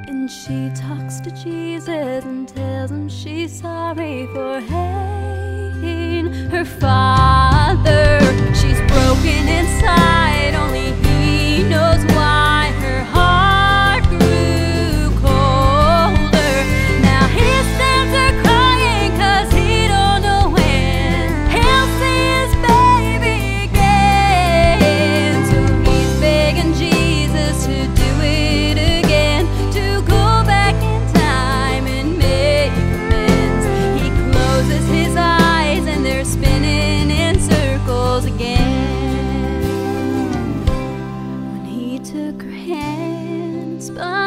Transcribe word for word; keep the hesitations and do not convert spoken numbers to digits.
And she talks to Jesus and tells him she's sorry for hating her father. She's broken inside, only he knows why. Her heart grew colder. Now he stands there crying, cause he don't know when he'll see his baby again. So he's begging Jesus to do it again, to go back in time and make amends. He closes his eyes and they're spinning in circles again. When he took her hand, spun